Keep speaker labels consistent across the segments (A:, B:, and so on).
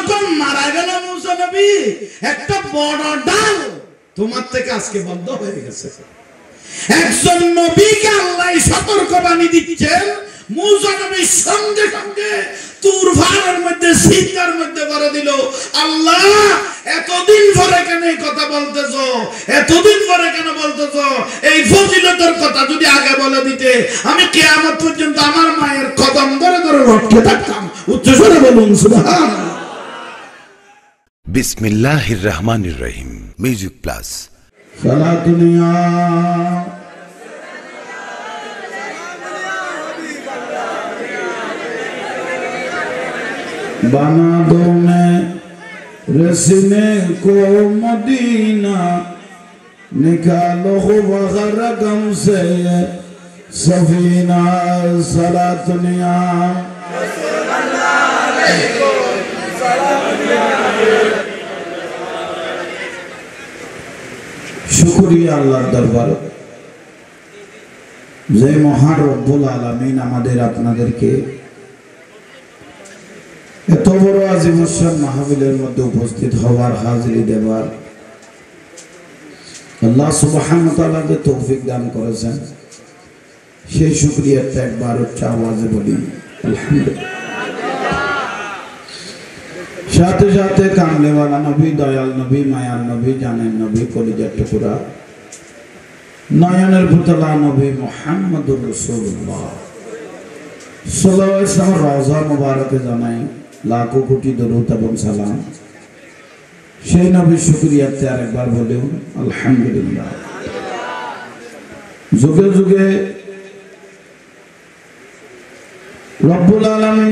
A: যখন মারা গেল মুসা নবী একটা বড় ডাল তোমার থেকে আজকে বন্ধ হয়ে গেছে। একজন নবীকে আল্লাহ সতর্কবাণী দিচ্ছেন, মুসা নবী সঙ্গে সঙ্গে তুর পাহাড়ের মধ্যে সিংহার মধ্যে করে দিল, আল্লাহ এতদিন পরে কেন এই কথা বলতেছো, এতদিন পরে কেন বলতেছো? এই ফজিলতের কথা যদি আগে বলে দিতে আমি কিয়ামত পর্যন্ত আমার মায়ের কদম ধরে ধরে লটকে থাকতাম। উচ্চস্বরে বলুন সুবহানাল্লাহ।
B: বিসমিল্লাহির রহমানির রহিম। Music plus.
A: সালা দুনিয়া बना दो मैं रसीने को मदीना, निकालो वग़र गम से सफीना। सला दुनिया शुक्रिया अल्लाह दरबार যে মহান রব্বুল আলামিন আমাদের আপনাদেরকে এত বড় আজিমুশান মাহফিলের মধ্যে উপস্থিত হওয়ার, হাজিরি দেওয়ার আল্লাহ সুবহানাহু ওয়া তাআলা যে তৌফিক দান করেছেন, সেই শুকরিয়াটা একবার উচ্চ আওয়াজে বলি আলহামদুলিল্লাহ। সাথে সাথে কামলেওয়ালা নবী, দয়াল নবী, মায়ার নবী, জানের নবী, কলিজার টুকরা, নয়নের পুতলা নবী মুহাম্মদুর রাসূলুল্লাহ সাল্লাল্লাহু আলাইহি ওয়াসাল্লাম রওজা মুবারকে জানাই লাখো কোটি দরুদ এবং সালাম। সেই নবীর শুকরিয়াতে আরেকবার বলেও আলহামদুলিল্লাহ। যুগে যুগে রব্বুল আলামিন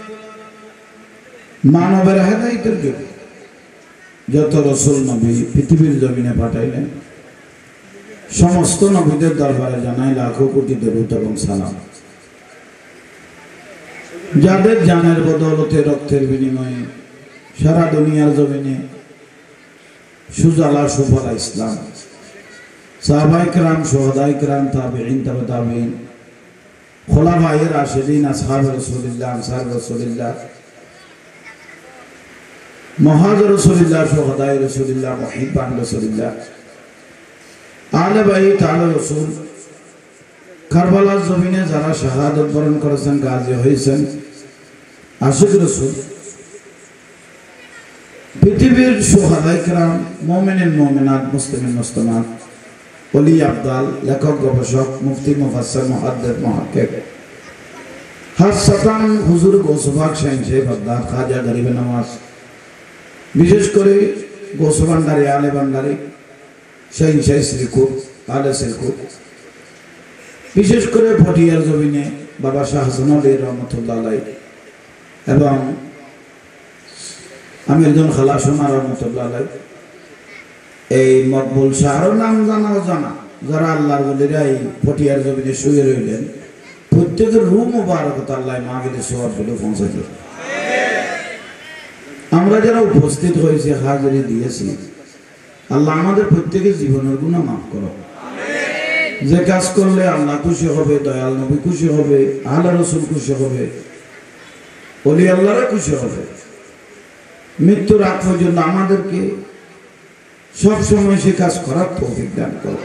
A: মানবের হেদায়েতের জন্য যত রাসূল নবী পৃথিবীর জমিনে পাঠাইলেন, সমস্ত নবীদের দরবারে জানাই লাখো কোটি দরুদ এবং সালাম। যাদের জানের বদৌলতে, রক্তের বিনিময়ে সারা দুনিয়ার জমিনে সুজালা সুফলা ইসলাম, সাহাবায়ে কেরাম, শুহাদায়ে কেরাম, তাবিঈন, তাবে তাবিঈন, খুলাফায়ে রাশিদিন, আসহাবে রাসূলুল্লাহ, আনসার রাসূলুল্লাহ, মুহাজির রাসূলুল্লাহ, শুহাদায়ে রাসূলুল্লাহ, মুহিব্বান রাসূলুল্লাহ, আলে বাইত আলে রাসূল, কারবালার জমিনে যারা শাহাদাত বরণ করেছেন, গাজী হয়েছেন, আশিক রাসূল, পৃথিবীর শুহাদায়ে কেরাম, মুমিনিন মুমিনাত, মুসলিমিন মুসলিমাত, ওলি আবদাল, লেখক, গবেষক, মুফতি, মুফাসসির, মুহাদ্দিস, মুহাক্কিক, খাসসাতান হুজুর গৌস পাক শাহেনশাহ বাগদাদ খাজা গরিবে নওয়াজ, বিশেষ করে গৌস ভান্ডারী, আলে ভান্ডারী, শাহেনশাহ শ্রীকুট, আলে শ্রীকুট, বিশেষ করে ভটিয়ার জমিনে বাবা শাহ হাসান আলী রহমতুল্লাহ আলাইহি এবং আমিরজন খালা সোনা রহমতুল্লাহ আলাইহি, এই মকবুল শাহর নাম জানা যারা আল্লাহর ওলিরা এই ভটিয়ার জমিনে শুয়ে রইলেন, প্রত্যেকের রূহ মুবারকত আল্লাহ মাহফিলে সওয়াব বলে পৌঁছাতে। আমরা যারা উপস্থিত হয়েছি, হাজিরি দিয়েছি, আল্লাহ আমাদের প্রত্যেকের জীবনের গুনাহ মাফ করো। যে কাজ করলে আল্লাহ খুশি হবে, দয়াল নবী খুশি হবে, আল্লাহ রাসূল খুশি হবে, ওলি আল্লাহরা খুশি হবে, মৃত্যুর আগ পর্যন্ত আমাদেরকে সব সময় সে কাজ করার তৌফিক দান করো।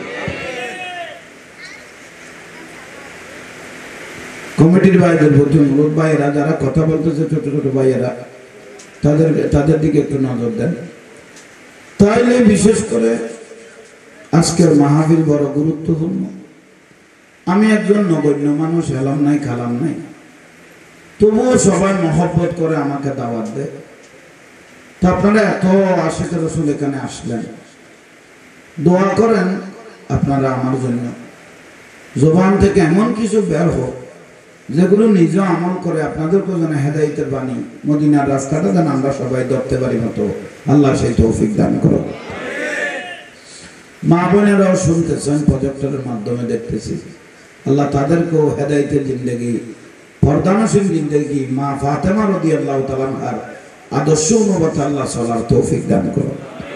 A: কমিটির ভাইদের প্রতি অনুরোধ, ভাইয়েরা যারা কথা বলতেছে, ছোট ছোট ভাইয়েরা, তাদের দিকে একটু নজর দেন। তাইলে বিশেষ করে আজকের মাহফিল বড় গুরুত্বপূর্ণ। আমি একজন নগণ্য মানুষ, এলাম নাই, খালাম নাই, তবুও সবাই মহব্বত করে আমাকে দাওয়াত দেয়। তা আপনারা এত আশিক রাসূল এখানে আসলেন, দোয়া করেন আপনারা আমার জন্য, জবান থেকে এমন কিছু বের হোক যেগুলো নিজে আমল করে আপনাদেরকে যেন হেদায়েতের বাণী, মদিনার রাস্তাটা যেন আমরা সবাই ধরতে পারি মতো আল্লাহ সেই তৌফিক দান করো। মা বোনেরাও শুনতেছেন, প্রজেক্টরের মাধ্যমে দেখতেছি, আল্লাহ তাদেরকেও হেদায়েতের জিন্দেগি, পর্দানশীল জিন্দেগি, মা ফাতেমা রাদিয়াল্লাহু তাআলা আনহার আদর্শ অনুগত আল্লাহ চলার তৌফিক দান করো।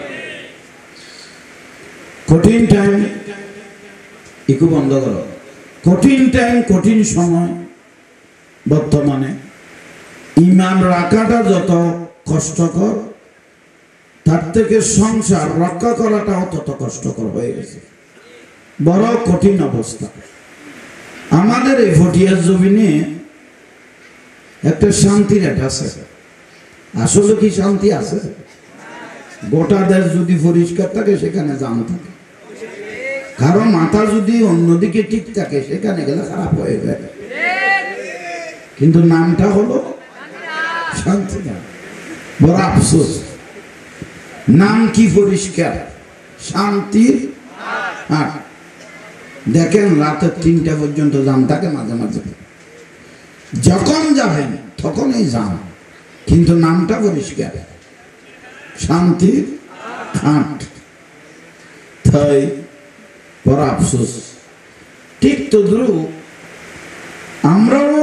A: কঠিন টাইম, ইকু বন্ধ করো, কঠিন টাইম, কঠিন সময়, বর্তমানে ইমান রাখাটা যত কষ্টকর, তার থেকে সংসার রক্ষা করাটাও তত কষ্টকর হয়ে গেছে। বড় কঠিন অবস্থা। আমাদের এই ভটিয়ার জমিনে একটা শান্তির আছে। আসলে কি শান্তি আছে? গোটা দেশ যদি পরিষ্কার থাকে সেখানে জাম থাকে, কারো মাথা যদি অন্যদিকে ঠিক থাকে সেখানে গেলে খারাপ হয়ে যায়। কিন্তু নামটা হলো শান্তি। বড় আফসোস, নাম কি পরিষ্কার, শান্তির হাট। দেখেন রাতের 3টা পর্যন্ত জাম থাকে মাঝে মাঝে, যখন যাবেন তখনই যান, কিন্তু নামটা পরিষ্কার, শান্তির হাট। তাই বড় আফসোস। ঠিক তদ্রুপ আমরাও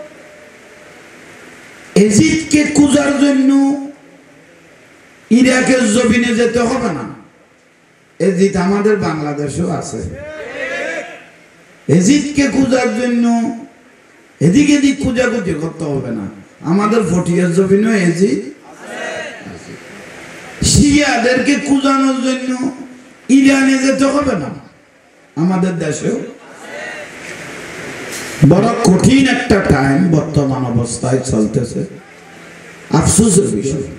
A: এজিদকে খুঁজার জন্য ইরাকের জমিনে যেতে হবে না। এজিদ আমাদের বাংলাদেশেও আছে। এজিদকে খুঁজার জন্য এদিক এদিক খুঁজাখুঁজি করতে হবে না, আমাদের ফটিয়ার জমিনেও এজিদ আছে। শিয়াদেরকে খুঁজানোর জন্য ইরানে যেতে হবে না, আমাদের দেশেও। বড় কঠিন একটা টাইম বর্তমান অবস্থায় চলতেছে, আফসোসের বিষয়।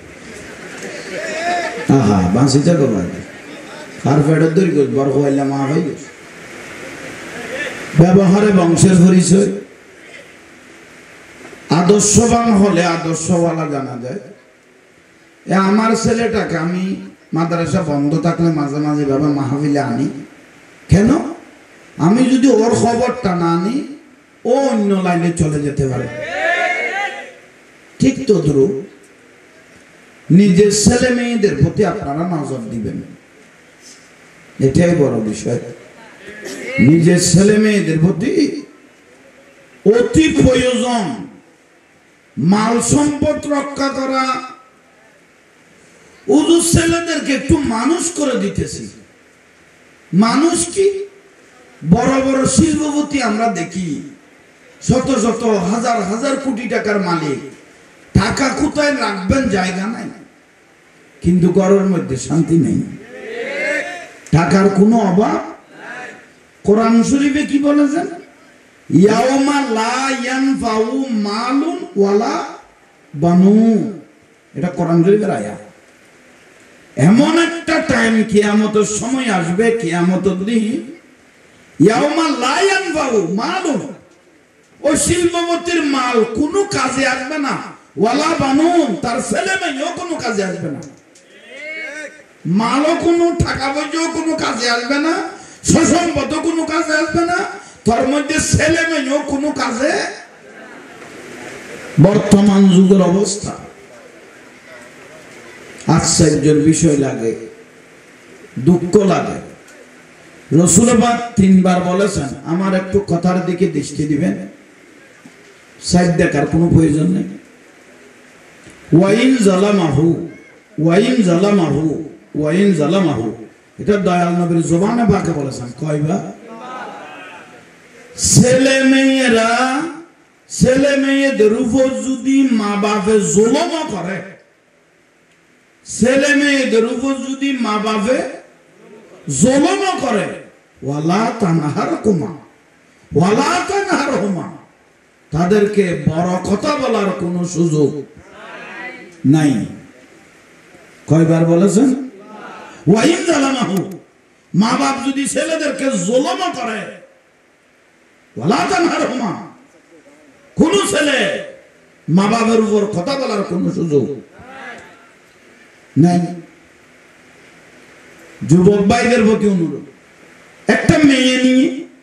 A: আহা বাঁচি থাকো ভাই, কার ফেডের দড়ি বড় হইলে মা হয়ে গেছে। ব্যবহারে বংশের পরিচয়, আদর্শবান হলে আদর্শওয়ালা জানা যায়। আমার ছেলেটাকে আমি মাদ্রাসা বন্ধ থাকলে মাঝে মাঝে ভাবে মাহফিলে আনি। কেন? আমি যদি ওর খবরটা না আনি ও অন্য লাইনে চলে যেতে পারে। ঠিক তদ্রুপ নিজের ছেলে মেয়েদের প্রতি আপনারা নজর দিবেন, এটাই বড় বিষয়। নিজের ছেলে মেয়েদের প্রতি অতি প্রয়োজন মাল সম্পদ রক্ষা করা। উজু ছেলেদেরকে একটু মানুষ করে দিতেছি। মানুষ কি? বড় বড় শিল্পপতি আমরা দেখি, শত শত হাজার হাজার কোটি টাকার মালিক, টাকা কোথায় রাখবেন জায়গা নাই, কিন্তু ঘরের মধ্যে শান্তি নেই, টাকার কোনো অভাব। কোরআন শরীফে কি বলেছেন? ইয়াউমা লা ইয়ানফাউ মালুন ওয়ালা বানুন। এটা কোরআন শরীফের আয়াত। এমন একটা টাইম কিয়ামতের সময় আসবে, কিয়ামতের দিন, ইয়াউমা লা ইয়ানফাউ মালুন, ওই শিল্পপতির মাল কোনো কাজে আসবে না, ওয়ালা বানুন, তার ছেলে মেয়েও কোনো কাজে আসবে না। মালও কোনো, টাকা পয়সাও কোনো কাজে আসবে না, সম্পদও কোনো কাজে আসবে না, তার মধ্যে ছেলে মেয়েও কোনো কাজে। বর্তমান যুগের অবস্থা আশ্চর্যের বিষয় লাগে, দুঃখ লাগে। রাসূল পাক 3 বার বলেছেন, আমার একটু কথার দিকে দৃষ্টি দিবেন, সাইড দেখার কোনো প্রয়োজন নেই। ওয়াইন জালামাহু, ওয়াইন জালামাহু, ওয়াইন জালামাহু, এটা দয়াল নবীর জবানে পাকে বলেছেন। কয়বার? ছেলে মেয়েরা, ছেলে মেয়েদের উপর যদি মা বাপে জুলুম করে, ছেলে মেয়েদের উপর যদি মা বাপে জুলুম করে, ওয়ালা তানহারকুমা ওয়ালা তানহারহুমা, তাদেরকে বড় কথা বলার কোনো সুযোগ নাই। কয়বার বলেছেন? ওয়াইন জালামাহু, মা বাপ যদি ছেলেদেরকে জুলুম করে, ওয়ালা তানহারহুমা, কোন ছেলে মা বাবার উপর কথা বলার কোন সুযোগ নাই। যুবক ভাইদের প্রতি অনুরোধ, একটা মেয়ে নিয়ে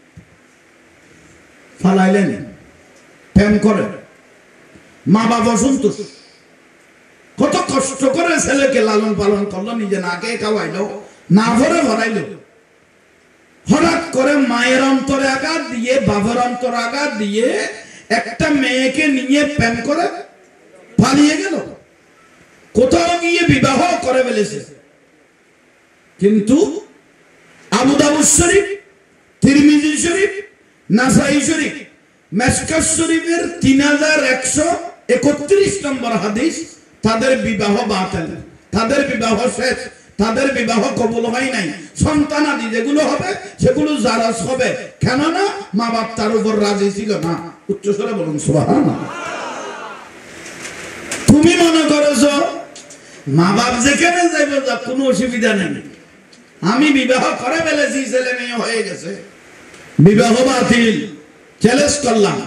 A: ফালাইলেন, প্রেম করে, মা বাবা অসন্তুষ্ট, কত কষ্ট করে ছেলেকে লালন পালন করলো, নিজে না খেয়ে খাওয়াইলো, না ভরে ভরাইলো, হঠাৎ করে মায়ের অন্তরে আঘাত দিয়ে, বাবার অন্তরে আঘাত দিয়ে একটা মেয়েকে নিয়ে প্রেম করে পালিয়ে গেল, কোথাও গিয়ে বিবাহ করে ফেলেছে। কিন্তু আবু দাউদ শরীফ, তিরমিজি শরীফ, নাসাই শরীফ, মিশকাত শরীফের 3131 নম্বর হাদিস তাদের বিবাহ বাতিল, তাদের বিবাহ শেষ, তাদের বিবাহ কবুল হয় নাই, সন্তানাদি যেগুলো হবে সেগুলো জারাজ হবে। কেননা মা বাপ তার উপর রাজি ছিল না। উচ্চস্বরে বলুন সুবহানাল্লাহ। তুমি মনে করেছো মা বাপ যেখানে যাইব যা, কোনো অসুবিধা নেই, আমি বিবাহ করে ফেলেছি, ছেলে মেয়ে হয়ে গেছে, বিবাহ বাতিল, চ্যালেঞ্জ করলাম,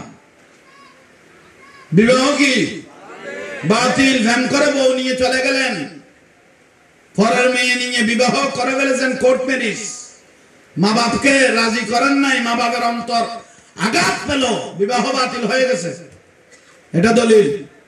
A: বিবাহ কি বাতিল, ভ্যান করে বউ নিয়ে চলে গেলেন, পরের মেয়ে নিয়ে বিবাহ করে ফেলেছেন, কোর্ট ম্যারেজ, মা বাপকে রাজি করেন নাই, মা বাপের অন্তর আঘাত পেল, বিবাহ বাতিল হয়ে গেছে, এটা দলিল।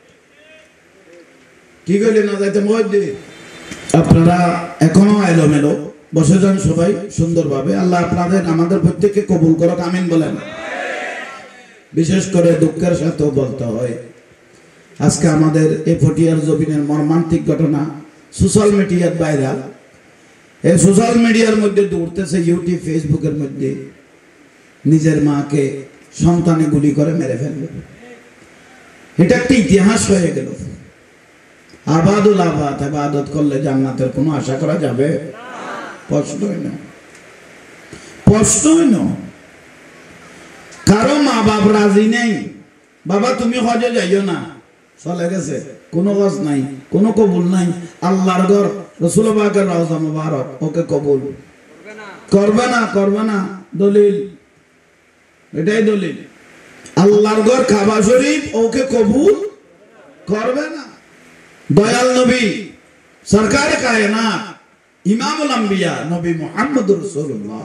A: কি কইলেন না যাইতে মধ্যে আপনারা এখনো এলোমেলো বসে যান সবাই সুন্দরভাবে। আল্লাহ আপনাদের আমাদের প্রত্যেককে কবুল করুক, আমিন বলেন। বিশেষ করে দুঃখের সাথেও বলতে হয়, আজকে আমাদের এই পটিয়ার জমিনের মর্মান্তিক ঘটনা সোশ্যাল মিডিয়ার ভাইরাল। এই সোশ্যাল মিডিয়ার মধ্যে দৌড়তেছে, ইউটিউব ফেসবুকের মধ্যে নিজের মাকে সন্তানে গুলি করে মেরে ফেলবে। এটা একটা ইতিহাস হয়ে গেল। আবাদুল আবাদ, ইবাদত করলে জান্নাতের কোনো আশা করা যাবে? প্রশ্নই না, প্রশ্নই না। কারো মা বাপ রাজি নেই, বাবা তুমি হজে যাইও না, চলে গেছে, কোনো কাজ নাই, কোনো কবুল নাই। আল্লাহর ঘর, রাসূল পাকের রওজা মুবারক, ওকে কবুল করবে না, করবে না, দলিল, এটাই দলিল। আল্লাহর ঘর কাবা শরীফ, ওকে কবুল করবে না। দয়াল নবী সরকারে কায়নাত ইমামুল আম্বিয়া নবী মুহাম্মদুর রাসূলুল্লাহ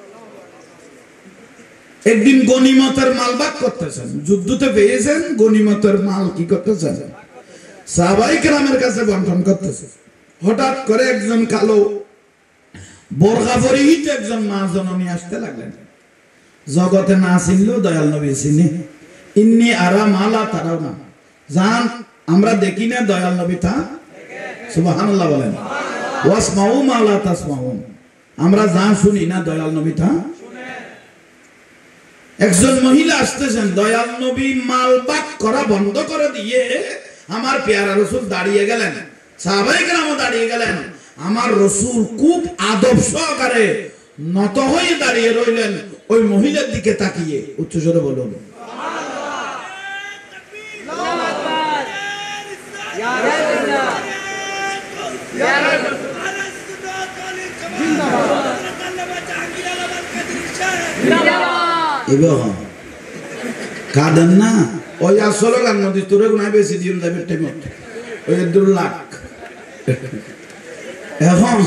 A: একদিন গনিমতের মাল ভাগ করতেছেন, যুদ্ধতে পেয়েছেন, গনিমতের মাল কি করতেছেন, সাহাবায়ে কেরামের কাছে বন্টন করতেছেন। হঠাৎ করে একজন কালো বোরকা পরিহিত একজন মা জননী আসতে লাগলেন। জগতে না চিনলেও দয়াল নবী চিনে। ইন্নী আরা মালা তারাও না, জান আমরা দেখি না, দয়াল নবী তা সুবহানাল্লাহ বলেন। ওয়াসমাউ মা লা তাসমাউন, আমরা যা শুনি না, দয়াল নবী তা। একজন মহিলা আসতেছেন, দয়াল নবী মাল ভাগ করা বন্ধ করে দিয়ে আমার পেয়ারা রাসূল দাঁড়িয়ে গেলেন, সাহাবায়ে কেরাম দাঁড়িয়ে গেলেন। আমার রাসূল খুব আদব সহকারে নত হয়ে দাঁড়িয়ে রইলেন, ওই মহিলার দিকে তাকিয়ে। উচ্চস্বরে বলুন কাঁদেন না, ওই আসলে গান নদী তোরে গুনায় বেশি দিন যাবে টাইমত, ওই 2 লাখ। এখন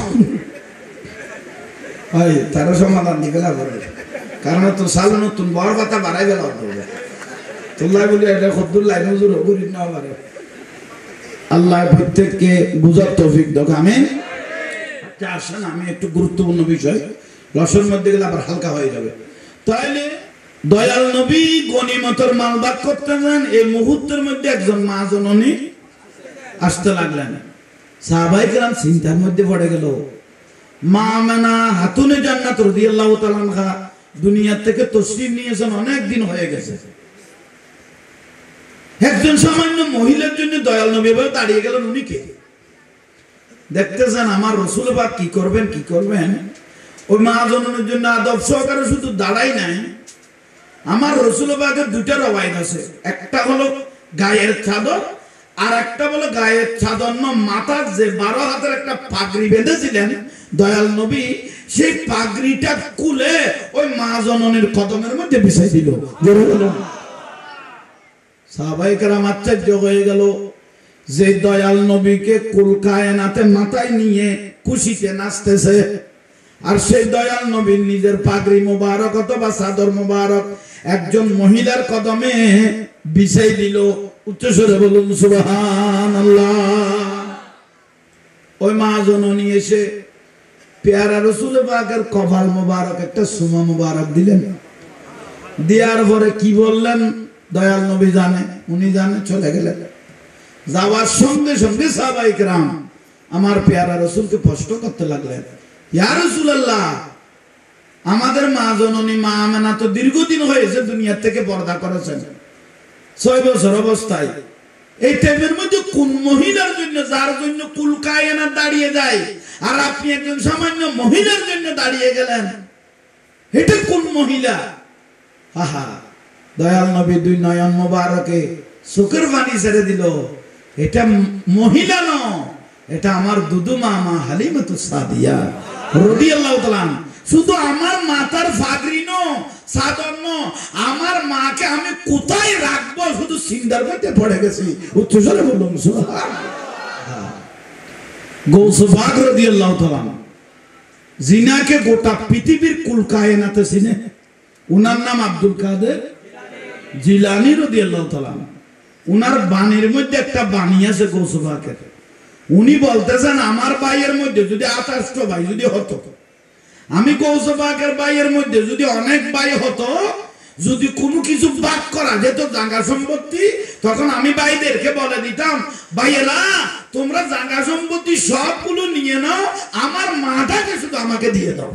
A: ওই তারা সমাধান দিবে না, কারণ তো সাল নতুন বড় কথা বাড়াই গেল, তোল্লাই বলি এটা খদ্দুর লাইন হুজুর করি না পারে। আল্লাহ প্রত্যেককে বুঝার তৌফিক দাও, আমিন। আসেন আমি একটু গুরুত্বপূর্ণ বিষয়, রসের মধ্যে গেলে আবার হালকা হয়ে যাবে। তাইলে দয়াল নবী গনিমতের মাল ভাগ করতে যান, এই মুহূর্তের মধ্যে একজন মা জননী আসতে লাগলেন। সাহাবায়ে কেরাম চিন্তার মধ্যে পড়ে গেল। মা আমেনা হাতুনে জান্নাত রাদিয়াল্লাহু তাআলা আনহা দুনিয়া থেকে তশরীফ নিয়েছেন, অনেক দিন হয়ে গেছে। একজন সামান্য মহিলার জন্য দয়াল নবী এভাবে দাঁড়িয়ে গেলেন, উনি কে? দেখতেছেন আমার রাসূল পাক কি করবেন, কি করবেন। ওই মা জননীর জন্য আদব সহকারে শুধু দাঁড়াই নাই, আমার রাসূল পাকের 2টা রওয়ায়াত আছে। একটা হলো গায়ের চাদর, আর একটা হলো গায়ের চাদর না, মাথার যে 12 হাতের একটা পাগড়ি বেঁধেছিলেন দয়াল নবী, সেই পাগড়িটা খুলে ওই মা জননীর কদমের মধ্যে বিছাই দিল। সাহাবায়ে কেরাম আশ্চর্য হয়ে গেল যে দয়াল নবীকে কুল কায়নাতে মাথায় নিয়ে খুশিতে নাচতেছে, আর সেই দয়াল নবীর নিজের পাগড়ি মোবারক অথবা চাদর মোবারক একজন মহিলার কদমে বিছাই দিল। উচ্চস্বরে বলুন সুবহানাল্লাহ। ওই মা জননী এসে পেয়ারা রাসূল পাকের কপাল মোবারক একটা সুমা মোবারক দিলেন। দেওয়ার পরে কি বললেন দয়াল নবী জানে, উনি জানে, চলে গেলেন। যাওয়ার সঙ্গে সঙ্গে সাহাবায়ে কেরাম আমার পেয়ারা রাসূলকে প্রশ্ন করতে লাগলেন, ইয়া রাসূলুল্লাহ, আমাদের মা জননী মা আমেনা তো দীর্ঘদিন হয়েছে দুনিয়া থেকে পর্দা করেছেন, 6 বছর অবস্থায় এই টাইমের মধ্যে কোন মহিলার জন্য, যার জন্য কুল কায়নাত দাঁড়িয়ে যায়, আর আপনি একজন সামান্য মহিলার জন্য দাঁড়িয়ে গেলেন, এটা কোন মহিলা? আহা, দয়াল নবী দুই নয়ন মোবারকে চোখের পানি ছেড়ে দিল। এটা মহিলা ন, এটা আমার দুদুমা মা হালিমাতুস সাদিয়া রাদিয়াল্লাহু তাআলা। শুধু আমার মাথার ফাগরি ন, চাদর ন, আমার মাকে আমি কোথায় রাখবো শুধু চিন্তার মধ্যে পড়ে গেছি। উচ্চস্বরে বললাম সুবহানাল্লাহ। গৌস পাক রাদিয়াল্লাহু তাআলা জিনাকে গোটা পৃথিবীর কুল কায়নাতে চিনে। উনার নাম আব্দুল কাদের জিলানী রাদিয়াল্লাহু তাআলা। উনার বাণীর মধ্যে একটা বাণী আছে গৌস পাকের। উনি বলতেছেন আমার ভাইয়ের মধ্যে যদি 28টা ভাই যদি হতো, আমি গৌস পাকের ভাইয়ের মধ্যে যদি অনেক ভাই হতো, যদি কোনো কিছু ভাগ করা যেত জায়গা সম্পত্তি, তখন আমি ভাইদেরকে বলে দিতাম, ভাইয়েরা তোমরা জায়গা সম্পত্তি সবগুলো নিয়ে নাও, আমার মাটাকে শুধু আমাকে দিয়ে দাও।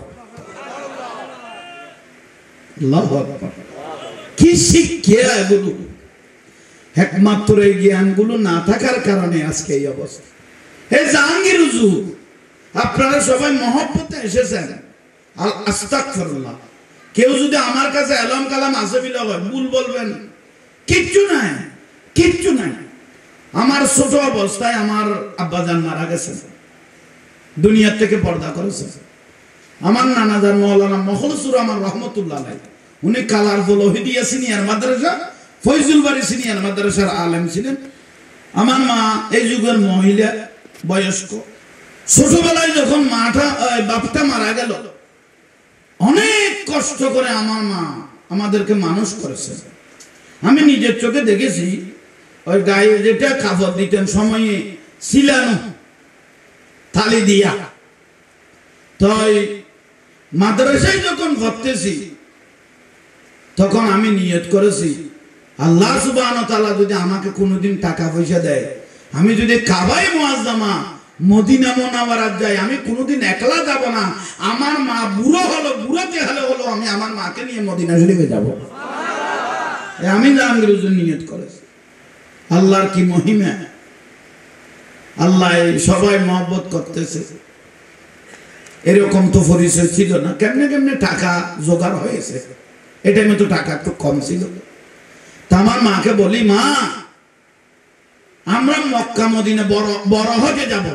A: আল্লাহু আকবার। কি শিক্ষা এগুলো! একমাত্র এই জ্ঞানগুলো না থাকার কারণে আজকে এই অবস্থা। হে জাহাঙ্গীর হুজুর, আপনারা সবাই মহব্বতে এসেছেন, আস্তাগফিরুল্লাহ। কেউ যদি আমার কাছে আলম কালাম আছে বিলা ভুল বলবেন, কিচ্ছু নাই, কিচ্ছু নাই। আমার ছোট অবস্থায় আমার আব্বাজান মারা গেছেন, দুনিয়া থেকে পর্দা করেছে। আমার নানাজান মাওলানা মখলসুর রহমান রহমতুল্লাহ আলাইহি, উনি কালারফুল ওহিদিয়া সিনিয়র মাদ্রাসা, ফয়জুল বাড়ি সিনিয়র মাদ্রাসার আলেম ছিলেন। আমার মা এই যুগের মহিলা, বয়স্ক। ছোটবেলায় যখন বাপটা মারা গেল, অনেক কষ্ট করে আমার মা আমাদেরকে মানুষ করেছে। আমি নিজের চোখে দেখেছি, ওই গায়ে যেটা কাপড় দিতেন সময়ে ছিলানো থালি দিয়া। তাই মাদ্রাসায় যখন ভর্তেছি, তখন আমি নিয়ত করেছি, আল্লাহ সুবহানাহু ওয়া তাআলা যদি আমাকে কোনোদিন টাকা পয়সা দেয়, আমি যদি কাবায়ে মুআজ্জামা মদিনা মুনাওয়ারাত যাই, আমি কোনোদিন একলা যাব না। আমার মা বুড়ো হলো, বুড়োতে হলো আমি আমার মাকে নিয়ে মদিনা শরীফে যাব। আমি জাহাঙ্গীর হুজুর নিয়ত করেছি। আল্লাহর কি মহিমা! আল্লাহ সবাই মহব্বত করতেছে। এরকম তো পরিচয় ছিল না। কেমনে কেমনে টাকা জোগাড় হয়েছে। এটা আমি তো টাকা একটু কম ছিল। তা আমার মাকে বলি, মা আমরা মক্কা মদিনা বড় হজে যাব।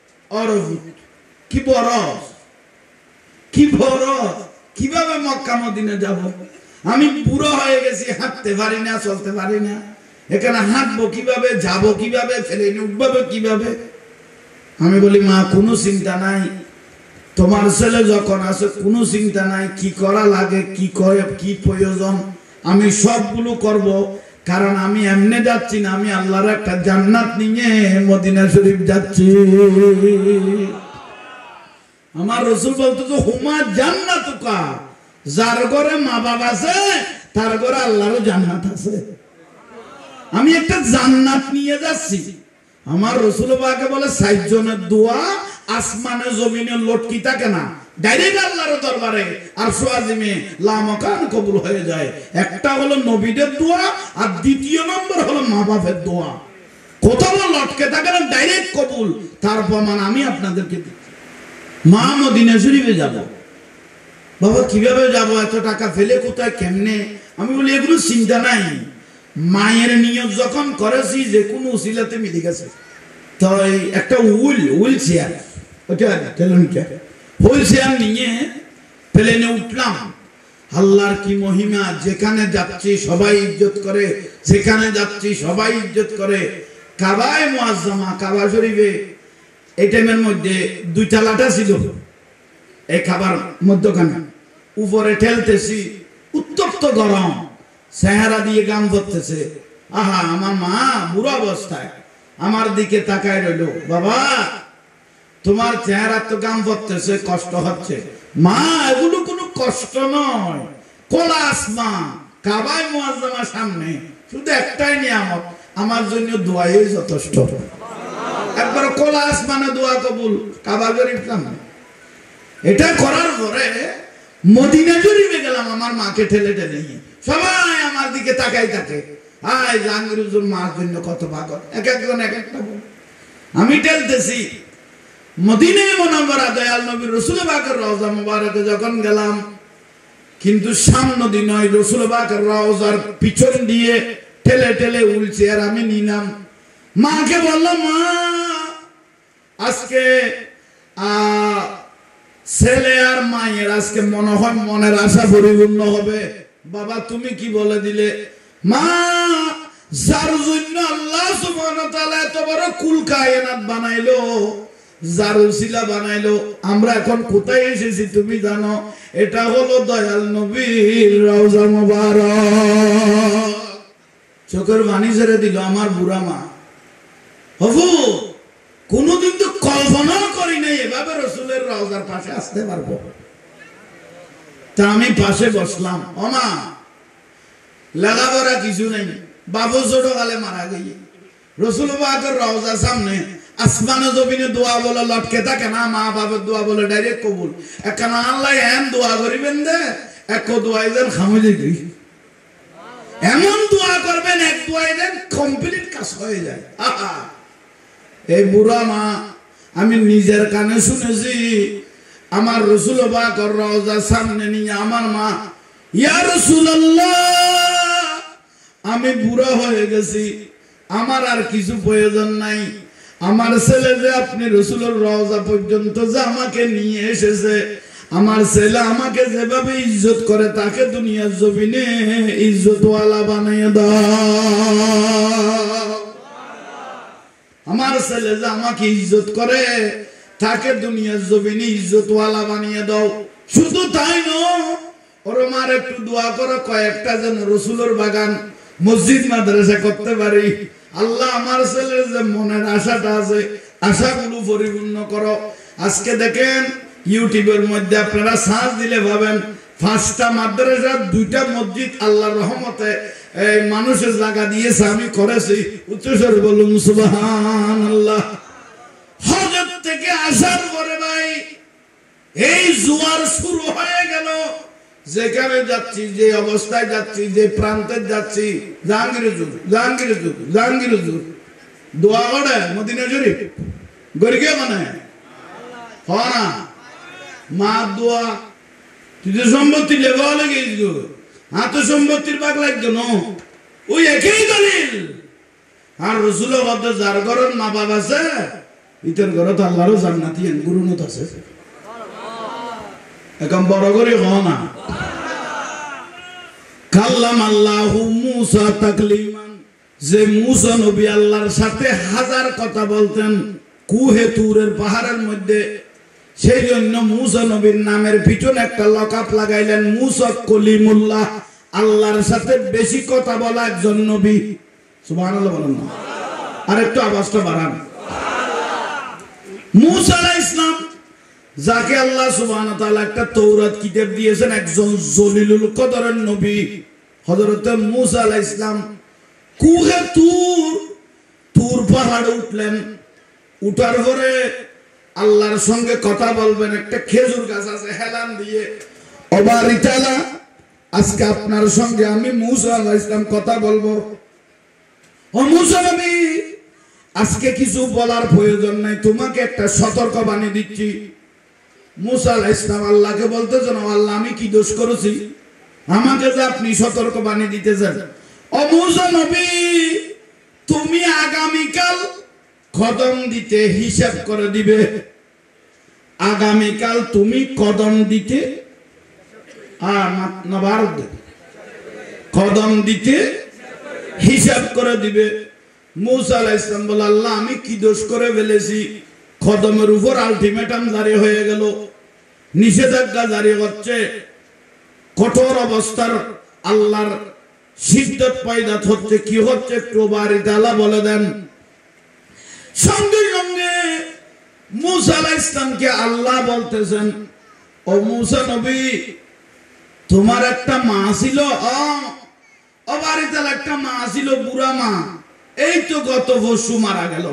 A: কি বড়, কি বড়, কিভাবে মক্কা মদিনা যাব? আমি বুড়ো হয়ে গেছি, হাঁটতে পারি না, চলতে পারি না। এখানে হাঁটবো কিভাবে, যাব কিভাবে, ফেলে উঠবো কিভাবে? আমি বলি, মা কোনো চিন্তা নাই, তোমার ছেলে যখন আছে কোনো চিন্তা নাই। কি করা লাগে, কি করে, কি প্রয়োজন, আমি সবগুলো করব। কারণ আমি এমনি যাচ্ছি না, আমি আল্লাহর একটা জান্নাত নিয়ে মদিনা শরীফ যাচ্ছি। আমার রাসূল বলতো যে হুমা জান্নাতুকা, যার ঘরে মা বাবা আছে তার ঘরে আল্লাহর জান্নাত আছে। আমি একটা জান্নাত নিয়ে যাচ্ছি। আমার রাসূল পাকে বলে ৬০ জনের দোয়া আসমানে জমিনে লটকি থাকে না, ডাইরেক্ট আল্লাহর দরবারে আরশ আজিমে লামাকান কবুল হয়ে যায়। একটা হলো নবীদের দোয়া, আর দ্বিতীয় নম্বর হলো মা বাপের দোয়া। কোথাও লটকে থাকে না, ডাইরেক্ট কবুল। তার প্রমাণ আমি আপনাদেরকে দিচ্ছি। মা মদিনা শরীফে যাব। বাবা কিভাবে যাব, এত টাকা ফেলে কোথায়, কেমনে? আমি বলি এগুলো চিন্তা নাই। মায়ের নিয়ত যখন করেছি, যে কোনো উসিলাতে মিলে গেছে। তাই একটা হুইল চেয়ার, ওটা হুইল চেয়ার নিয়ে প্লেনে উঠলাম। আল্লাহর কি মহিমা! যেখানে যাচ্ছি সবাই ইজ্জত করে, যেখানে যাচ্ছি সবাই ইজ্জত করে। কাবায়ে মুআজ্জামা, কাবা শরীফে এই টাইমের মধ্যে 2টা লাঠা ছিল এই খাবার মধ্যখানে। উপরে ঠেলতেছি, উত্তপ্ত গরম, চেহারা দিয়ে গাম ধরতেছে। আহা, আমার মা বুড়ো অবস্থায় আমার দিকে তাকায় রইল। বাবা তোমার চেহারা তো গাম ধরতেছে, কষ্ট হচ্ছে। মা এগুলো কোনো কষ্ট নয়, কোলা আসমান, কাবায়ে মুআজ্জামার সামনে শুধু একটাই নিয়ামত, আমার জন্য দোয়াই যথেষ্ট। একবার কোলা আসমানে দোয়া কবুল, কাবা শরীফ সামনে। এটা করার পরে মদিনা শরীফে গেলাম, আমার মাকে ঠেলে ঠেলে নিয়ে। সবাই আমার দিকে তাকাই থাকে। হাই জাহাঙ্গীর হুজুর মার জন্য কত পাগল, এক একজন এক একটা বল। আমি টেলতেছি মদিনায়ে মুনাওয়ারা দয়াল নবী রাসূল পাকের রওজা মুবারকে যখন গেলাম, কিন্তু সামনে দিন নয়, রাসূল পাকের রওজার পিছন দিয়ে ঠেলে ঠেলে হুইলচেয়ার আমি নিলাম। মাকে বললাম, মা আজকে ছেলে আর মায়ের আজকে মনে হয় মনের আশা পরিপূর্ণ হবে। বাবা তুমি কি বলে দিলে? মা যার জন্য আল্লাহ সুবহানাহু ওয়া তাআলা এত বড় কুল কায়নাত বানাইলো, যার উসিলা বানাইলো, আমরা এখন কোথায় এসেছি তুমি জানো? এটা হলো দয়াল নবীর রওজা মুবারক। চোখের পানি ছেড়ে দিল আমার বুড়া মা। হবু কোনদিন তো কল্পনাও করি নাই এভাবে রসুলের রওজার পাশে আসতে পারবো। তা আমি পাশে বসলাম। ওমা লেখাপড়া কিছু নাই, বাবু ছোট কালে মারা গিয়ে রসুল পাকের রওজার সামনে আসমানে জমিনে দোয়া বলে লটকে থাকে না, মা বাবার দোয়া বলে ডাইরেক্ট কবুল। একখানা আল্লাহ এন দোয়া করিবেন দে, এক দোয়াই দেন খামে দিই, এমন দোয়া করবেন এক দোয়াই দেন কমপ্লিট কাজ হয়ে যায়। আহা এই বুড়া মা আমি নিজের কানে শুনেছি, আমার রাসূল পাকের রওজার সামনে নিয়ে আমার মা, ইয়া রাসূলুল্লাহ আমি বুড়া হয়ে গেছি, আমার আর কিছু প্রয়োজন নাই, আমার ছেলে যে আপনি রাসূলের রওজা পর্যন্ত যে আমাকে নিয়ে এসেছে, আমার ছেলে আমাকে যেভাবে ইজ্জত করে তাকে দুনিয়ার জমিনে ইজ্জতওয়ালা বানিয়ে দাও। আমার ছেলে যে আমাকে ইজ্জত করে তাকে দুনিয়ার জমিনে ইজ্জতওয়ালা বানিয়ে দাও। শুধু তাই নয়, ওর মার একটু দোয়া করো কয়েকটা যেন রাসূলের বাগান মসজিদ মাদ্রাসা করতে পারি। আল্লাহ আমার ছেলের যে মনের আশাটা আছে আশাগুলো পরিপূর্ণ করো। আজকে দেখেন ইউটিউবের মধ্যে আপনারা সার্চ দিলে পাবেন 5টা মাদ্রাসা 2টা মসজিদ আল্লাহর রহমতে এই মানুষের জায়গা দিয়েছে, আমি করেছি। উচ্চস্বরে বলুন সুবহানাল্লাহ। হজরত থেকে আসার পরে ভাই এই জোয়ার শুরু হয়ে গেল। যেখানে যাচ্ছি, যে অবস্থায় যাচ্ছি, যে প্রান্তে যাচ্ছি, জাহাঙ্গীর হুজুর জাহাঙ্গীর হুজুর জাহাঙ্গীর হুজুর দোয়া করে মদিনা শরীফ গরিকে বানায় হনা মা দোয়া তুই যে সম্পত্তি লেবা লেগে হাত সম্পত্তির বাগ লাগতো না, ওই একই দলিল। আর রসুল যার ঘরের মা বাবা আছে ইতের ঘরে তো আল্লাহরও জান্নাতি গুরুনত আছে। এখন বড় করে হনা কাল্লাম আল্লাহু মুসা তাকলিমান, যে মুসা নবী আল্লাহর সাথে 1000 কথা বলতেন কুহে তুরের পাহাড়ের মধ্যে। সেই জন্য মুসা নবীর নামের পিছনে একটা লকাপ লাগাইলেন মুসা কলিমুল্লাহ, আল্লাহর সাথে বেশি কথা বলা একজন নবী। সুবহানাল্লাহ বলেন না, আর একটু আওয়াজটা বাড়ান। মুসা আলাইহিস সালাম যাকে আল্লাহ সুবহানাহু ওয়া তাআলা একটা তৌরাত কিতাব দিয়েছেন, একজন জলিলুল কদরের নবী হযরত মুসা আলাইহিস সালাম কুহে তুর পাহাড়ে উঠলেন। উঠার পরে আল্লাহর সঙ্গে কথা বলবেন, একটা খেজুর গাছ আছে হেলান দিয়ে, অবারি তাআলা আজকে আপনার সঙ্গে আমি মুসা আলাইহিস সালাম কথা বলবো। ও মুসা নবী আজকে কিছু বলার প্রয়োজন নাই, তোমাকে একটা সতর্ক বাণী দিচ্ছি। মুসা আলাইহিস সালাম আল্লাহকে বলতেছেন, আল্লাহ আমি কি দোষ করেছি আমাকে যে আপনি সতর্ক বাণী দিতেছেন? ও মুসা নবী তুমি আগামীকাল কদম দিতে হিসাব করে দিবে। আগামীকাল তুমি কদম দিতে কদম দিতে হিসাব করে দিবে। মুসা আলাইহিস সালাম বলে, আল্লাহ আমি কি দোষ করে ফেলেছি? কদমের উপর আলটিমেটাম জারি হয়ে গেল, নিষেধাজ্ঞা জারি হচ্ছে, কঠোর অবস্থার আল্লাহর সিদ্ধাত পয়দা হচ্ছে। কি হচ্ছে একটু বাড়ি তাআলা বলে দেন। সঙ্গে সঙ্গে মুসা আলাইহিস সালামকে আল্লাহ বলতেছেন, ও মুসা নবী তোমার একটা মা ছিল, ও বাড়ি তাআলা একটা মা ছিল বুড়া মা, এই তো গত পরশু মারা গেল।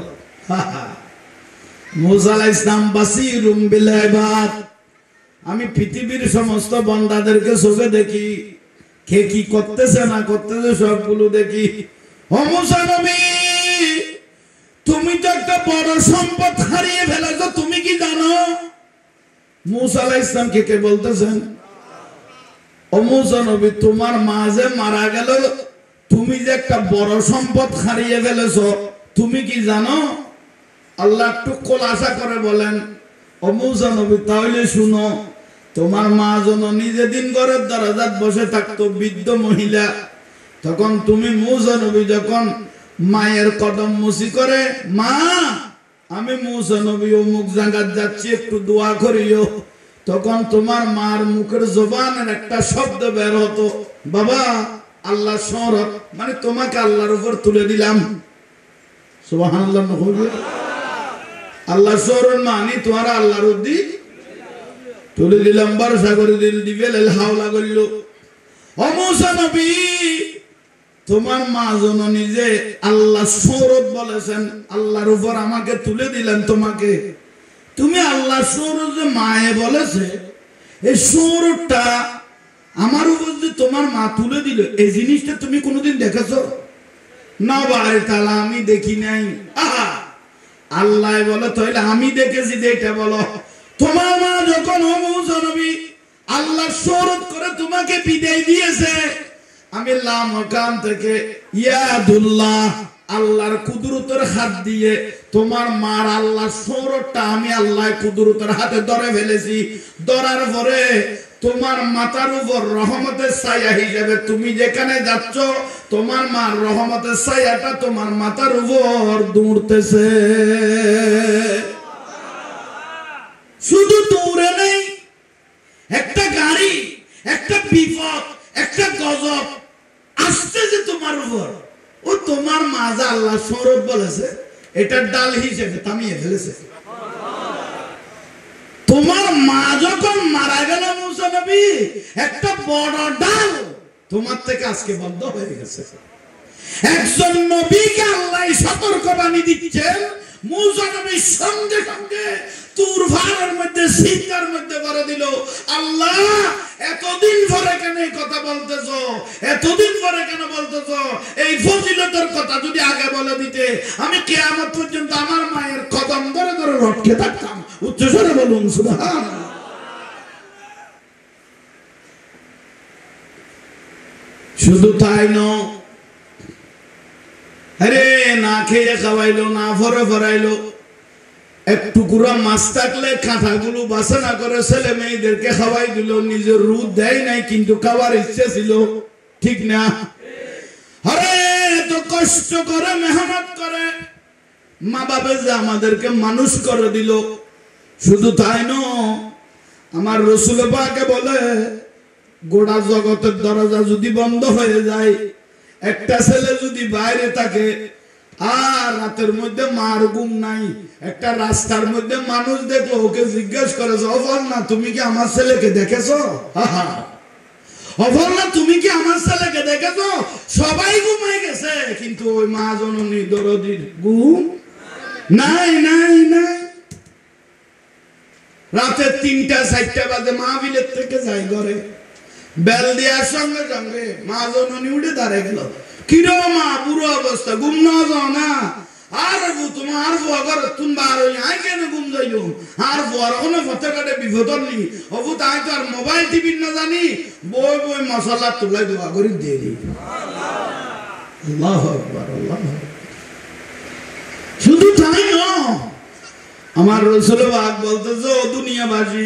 A: মুসা আলাইহিস সালাম বাসীরুম বিল ইবাদ, আমি পৃথিবীর সমস্ত বান্দাদেরকে চোখে দেখি, কে কি করতেছে না করতেছে সবগুলো দেখি। ও মুসা নবী, তুমি তো একটা বড় সম্পদ হারিয়ে ফেলেছো, তুমি কি জানো? মুসা আলাইহিস সালামকে কে বলতেছেন? ও মুসা নবী, তোমার মা যে মারা গেল, তুমি যে একটা বড় সম্পদ হারিয়ে ফেলেছো, তুমি কি জানো? আল্লাহ একটু খোলাসা করে বলেন, ও মুসা নবী তাহলে শুনো, তোমার মা যেন যেদিন ঘরের দরজায় বসে থাকতো, বৃদ্ধ মহিলা, তখন তুমি মুসা নবী যখন মায়ের কদম মুসি করে, মা আমি মুসা নবী অমুক জায়গায় যাচ্ছি, একটু দোয়া করিও, তখন তোমার মার মুখের জবানের একটা শব্দ বের হতো, বাবা আল্লাহ শরৎ, মানে তোমাকে আল্লাহর উপর তুলে দিলাম। সুবহানাল্লাহ। আল্লাহ শরৎ মানে তোমার আল্লাহর উদ্দি তুলে দিলাম, ভরসা করে দিবে হাওলা করল। ও মুসা নবী, তোমার মা জননী যে আল্লাহ শরৎ বলেছেন, আল্লাহর উপর আমাকে তুলে দিলেন তোমাকে, তুমি আল্লাহ শরৎ যে মায়ে বলেছে, এই শরৎটা আমার উপর যে তোমার মা তুলে দিল, এই জিনিসটা তুমি কোনোদিন দেখেছো? না ভাই, তাহলে আমি দেখি নাই। আহা, আল্লাহ বলে তাহলে আমি দেখেছি, এটা বলো। তোমার মা যখন ও মুসা নবী আল্লাহ শরৎ করে তোমাকে বিদায় দিয়েছে, আমি লামকান থেকে ইয়াদুল্লাহ, আল্লাহর কুদরতের হাত দিয়ে তোমার মার আল্লাহ শরৎটা আমি আল্লাহ কুদরতের হাতে ধরে ফেলেছি। ধরার পরে তোমার মাথার উপর রহমতের ছায়া হিসেবে তুমি যেখানে যাচ্ছ, তোমার মার রহমতের ছায়াটা তোমার মাথার উপর দৌড়তেছে। শুধু দৌড়ে নেই, একটা গাড়ি, একটা বিপদ, একটা গজব আসতেছে তোমার উপর, ও তোমার মা যা আল্লাহ শরৎ বলেছে এটার ডাল হিসেবে থামিয়ে ফেলেছে। তোমার মা যখন মারা গেল মুসা নবী, একটা বড় ডাল তোমার থেকে আজকে বন্ধ হয়ে গেছে। একজন নবীকে আল্লাহ সতর্কবাণী দিচ্ছেন, মুসা নবী সঙ্গে সঙ্গে তুর পাহাড়ের মধ্যে সিজদার মধ্যে করে দিল, আল্লাহ এতদিন পরে কেন এই কথা বলতেছো? এতদিন পরে কেন বলতেছো? এই ফজিলতের কথা যদি আগে বলে দিতে, আমি কিয়ামত পর্যন্ত আমার মায়ের কদম ধরে ধরে রটকে থাকতাম। উচ্চস্বরে বলুন সুবহানাল্লাহ। শুধু তাই নয়, আরে না খেয়ে খাওয়াইলো, না ভরে ভরাইলো, এক টুকরা মাছ থাকলে কাঁটাগুলো বাসনা করে ছেলে মেয়েদেরকে খাওয়াই দিল, নিজের রুদ দেয় নাই কিন্তু খাওয়ার ইচ্ছে ছিল, ঠিক না? আরে এত কষ্ট করে মেহনত করে মা বাবা যে আমাদেরকে মানুষ করে দিল। শুধু তাই নয়, আমার রাসূল পাকে বলে, গোটা জগতের দরজা যদি বন্ধ হয়ে যায়, একটা ছেলে যদি বাইরে থাকে আর রাতের মধ্যে মার ঘুম নাই, একটা রাস্তার মধ্যে মানুষ দেখলো, ওকে জিজ্ঞেস করে, অফরনা তুমি কি আমার ছেলেকে দেখেছো? অফরনা তুমি কি আমার ছেলেকে দেখেছো? সবাই ঘুমাই গেছে, কিন্তু ওই মা জননী দরদির ঘুম নাই নাই নাই। রাতে 3টা 4টা বাজে মাহফিলের থেকে যাই ঘরে, বেল দেওয়ার সঙ্গে সঙ্গে মা জননী উঠে দাঁড়িয়ে গেল, কিরো মা পুরো অবস্থা, ঘুম না যাও না? আর তোমার বগর তুমি বার হই আই কেন ঘুম যাইও? আর বড় কোনো পথে কাটে বিপদ নি, অবু তাই তো আর মোবাইল টিভি না জানি, বই বই মশলা তুলাই দোয়া করি দিয়ে দিই। আল্লাহু আকবার, আল্লাহু আকবার। শুধু তাই নয়, আমার রাসূল পাক বলতেছে, ও দুনিয়াবাসী,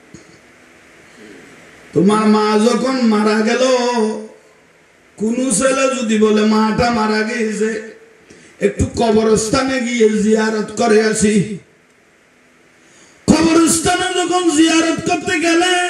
A: তোমার মা যখন মারা গেল, কোন ছেলে যদি বলে মাটা মারা গেছে, একটু কবরস্থানে গিয়ে জিয়ারত করে আসি। কবরস্থানে যখন জিয়ারত করতে গেলেন,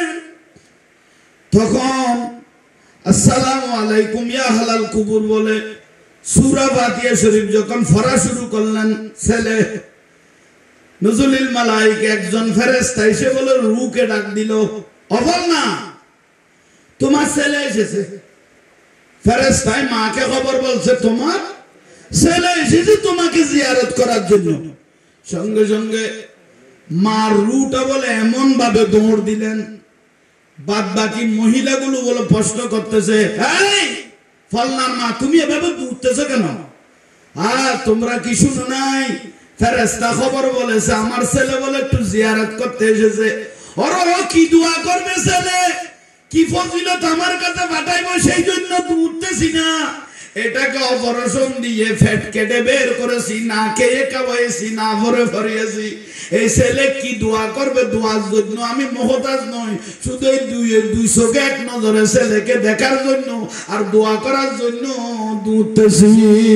A: তখন আসসালামু আলাইকুম ইয়া আহলাল কুবুর বলে সূরা ফাতিহা শরীফ যখন পড়া শুরু করলেন, ছেলে নুজুলিল মালায়েকা একজন ফেরেশতা এসে বলে, রূহকে ডাক দিল, অবল না তোমার ছেলে এসেছে। ফেরেশতাই মাকে খবর বলছে, তোমার ছেলে এসেছে তোমাকে জিয়ারত করার জন্য। সঙ্গে সঙ্গে মার রুটা বলে এমন ভাবে দৌড় দিলেন, বাদ বাকি মহিলাগুলো বলে প্রশ্ন করতেছে, এই ফলনার মা তুমি এভাবে দৌড়তেছো কেন? তোমরা কি শুনো নাই ফেরেশতা খবর বলেছে আমার ছেলে বলে একটু জিয়ারত করতে এসেছে। ওরা কি দোয়া করবে ছেলে, কি ফজিলত আমার কাছে পাঠাইবো, সেই জন্য তো উঠতেছি না। এটাকে অপারেশন দিয়ে ফ্যাট কেটে বের করেছি, না খেয়ে খাওয়াইছি, না ভরে ভরিয়েছি। এই ছেলে কি দোয়া করবে, দোয়ার জন্য আমি মুহতাজ নই, শুধু এই দুই চোখে এক নজরে ছেলেকে দেখার জন্য আর দোয়া করার জন্য দুধতেছি।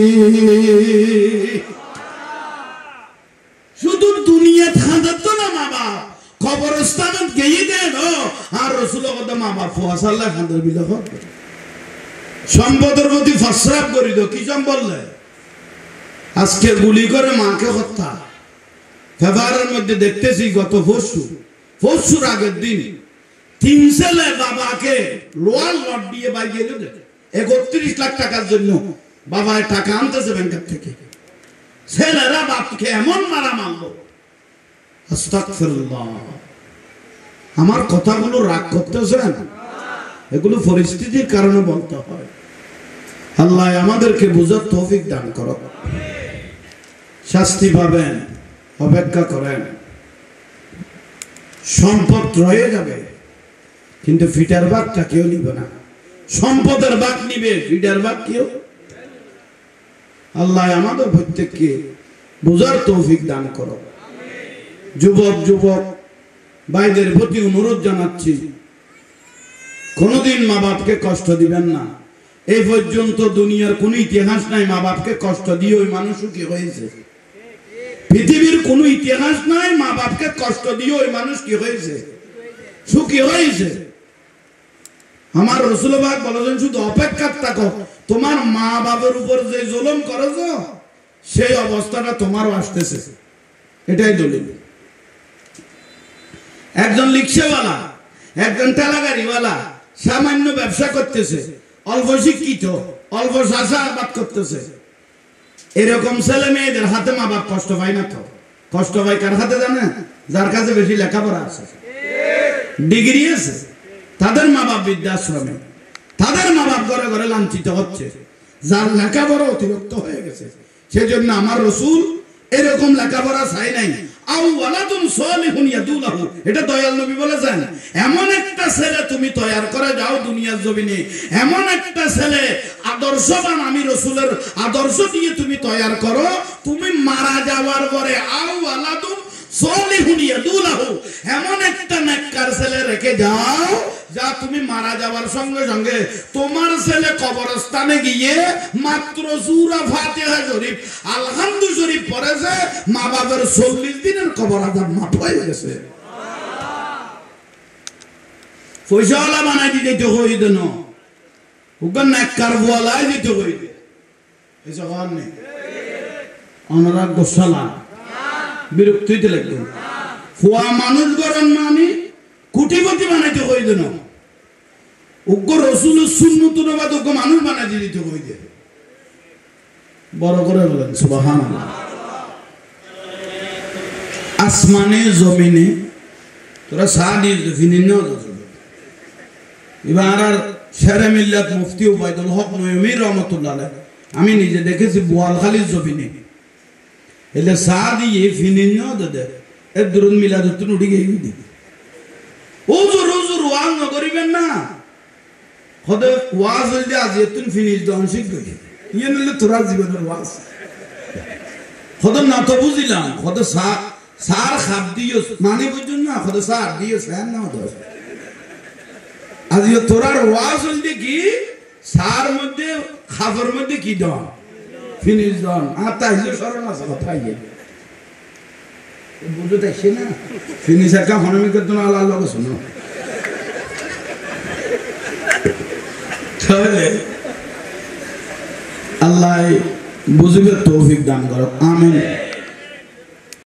A: শুধু দুনিয়া থাকার তো না মা বাপ কবরস্থানত গিয়ে দেন আর রসুলের কথা মা বাপ ফসাল্লাহ খান্দার বিলে হবে। সম্পদের প্রতি ফসরাপ করি তো কি বললে আজকে গুলি করে মাকে হত্যা। ফেব্রুয়ারির মধ্যে দেখতেছি গত পরশুর আগের দিন 3 ছেলে বাবাকে লোয়ার লট দিয়ে বাইরে 31 লাখ টাকার জন্য বাবায় টাকা আনতেছে ব্যাংকের থেকে। ছেলেরা বাপকে এমন মারা মারলো, আস্তাগফিরুল্লাহ। আমার কথাগুলো রাগ করতেছেন, এগুলো পরিস্থিতির কারণে বলতে হয়। আল্লাহ আমাদেরকে বুঝার তৌফিক দান করো। শাস্তি পাবেন, অপেক্ষা করেন। সম্পদ রয়ে যাবে কিন্তু ফিটার ভাগটা কেউ নিবে না। সম্পদের ভাগ নিবে, ফিটার ভাগ কেউ। আল্লাহ আমাদের প্রত্যেককে বুঝার তৌফিক দান করো। যুবক ভাইদের প্রতি অনুরোধ জানাচ্ছি, কোনদিন মা বাপকে কষ্ট দিবেন না। এই পর্যন্ত দুনিয়ার কোন ইতিহাস নাই মা বাপকে কষ্ট দিয়ে ওই মানুষ সুখী হয়েছে। পৃথিবীর কোন ইতিহাস নাই মা বাপকে কষ্ট দিয়ে ওই মানুষ কি হয়েছে, সুখী হয়েছে। আমার রাসূল পাক বলেছেন শুধু অপেক্ষা থাকো, তোমার মা বাবার উপর যে জুলুম করেছো সেই অবস্থাটা তোমারও আসতেছে। এটাই দলিল। একজন রিকশাওয়ালা, একজন ঠেলাগাড়িওয়ালা সামান্য ব্যবসা করতেছে, অল্প শিক্ষিত, অল্প চাষাবাদ করতেছে। এরকম ছেলে মেয়েদের হাতে মা বাপ কষ্ট পায় না তো? কষ্ট পায় কার হাতে জানে? যার কাছে বেশি লেখাপড়া আছে, ডিগ্রি আছে, তাদের মা বাপ বৃদ্ধাশ্রমে, তাদের মা বাপ ঘরে ঘরে লাঞ্ছিত হচ্ছে। যার লেখাপড়া অতিরিক্ত হয়ে গেছে, সেজন্য আমার রাসূল এরকম লেখাপড়া চাই নাই। আও ওয়ালাদুন সালিহুন ইয়াদুলাহু, এটা দয়াল নবী বলেছেন, এমন একটা ছেলে তুমি তৈরি করে যাও দুনিয়ার জমিনে, এমন একটা ছেলে আদর্শবান, আমি রাসূলের আদর্শ দিয়ে তুমি তৈরি করো, তুমি মারা যাওয়ার পরে আও ওয়ালাদুন সালিহুন ইয়াদুলাহু, এমন একটা নেককার ছেলে রেখে যাও যা তুমি মারা যাওয়ার সঙ্গে সঙ্গে তোমার ছেলে কবরস্থানে গিয়ে মাত্র সূরা ফাতিহা শরীফ, আলহামদু শরীফ পড়েছে, মা বাবার 40 দিনের কবর আযাব মাফ হয়ে গেছে। পয়সাওয়ালা বানাই দিতে হইদ না, ওখান নেককার ওয়ালাই দিতে হইদ। এসব আর নেই। অনুরাগ গোসালা বিরক্ত হইতে লাগলো। ফুয়া মানুষ গরম মানে কোটিপতি বানাইতে হইদ না, ওকে রাসূলের সুন্নতের বাদ ওকে মানুষ বানাইতে দিতে হইদ। বড় করে বলেন সুবহানাল্লাহ। আসমানে জমিনে তোরা সাদি ফিনিন এবার আর শেরে মিল্লাত মুফতি উবাইদুল হক নয়মি রহমাতুল্লাহ আলাইহি, আমি নিজে দেখেছি বোয়ালখালীর জমিনে এলে সাদি ফিনিন দে এর দুরুন মিলাদুন উঠি গিয়ে দি ওজুর ওজুর ওয়াজ না করিবেন না। খোদে ওয়াজ হইলে আজ এতুন ফিনিশ দন শিখ গই ইয়ে নিলে তোরা জীবনের ওয়াজ খোদে না তো বুঝিলাম। খোদে সার খাপ দিও মানে বুঝুন না, খোদে সার দিও ফ্যান না দোস আজ ইয়ে তোরার ওয়াজ হইলে কি সার মধ্যে খাফের মধ্যে কি দন ফিনিশ দন। আর তাই যে শরণ আছে কথা ইয়ে বুঝো দেখছি না ফিনিশ একটা হনমি করতো না আল্লাহ আল্লাহ শোনো। আল্লাহ বুঝবে তৌফিক দান করো, আমিন।